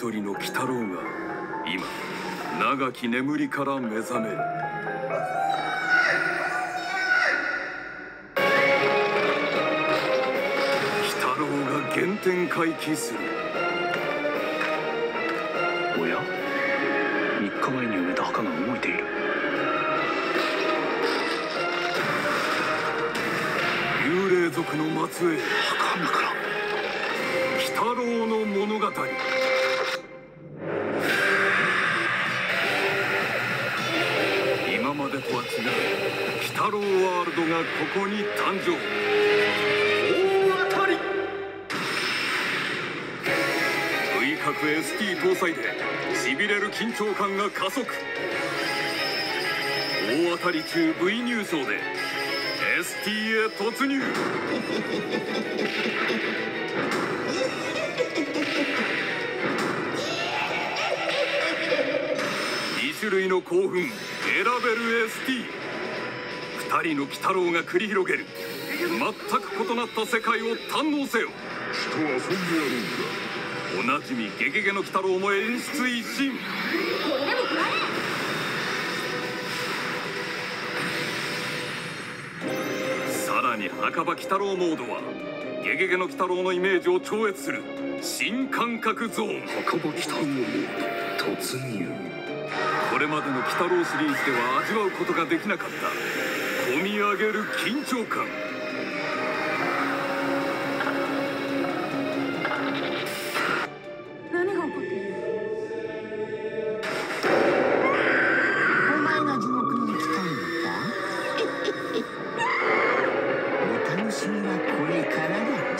一人の鬼太郎が今長き眠りから目覚める。鬼太郎が原点回帰する。 おや、3日前に埋めた墓が動いている。 幽霊族の末裔、 墓の中から鬼太郎の物語。今までとは違う鬼太郎ワールドがここに誕生。大当たり。 V 角 ST 搭載でしびれる緊張感が加速。大当たり中 V 入賞で ST へ突入。2種類の興奮選べる ST。 2人の鬼太郎が繰り広げる全く異なった世界を堪能せよ。 人は遊んでやるんだ。 おなじみゲゲゲの鬼太郎も演出一新。 これでも食らえ。 さらに墓場鬼太郎モードはゲゲゲの鬼太郎のイメージを超越する新感覚ゾーン。 墓場鬼太郎モード突入。 これまでの鬼太郎シリーズでは味わうことができなかった込み上げる緊張感。 何が起こってる？ お前が地獄に来たのか？お楽しみはこれからだ。地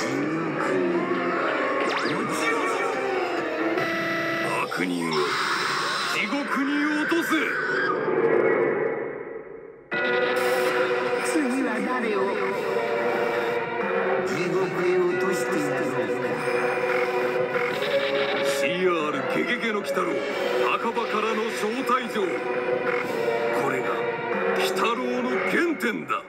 獄。 悪人を地獄に落とせ。 次は誰を地獄へ落としてやろうか。 CR ゲゲゲの鬼太郎墓場からの招待状。これが鬼太郎の原点だ。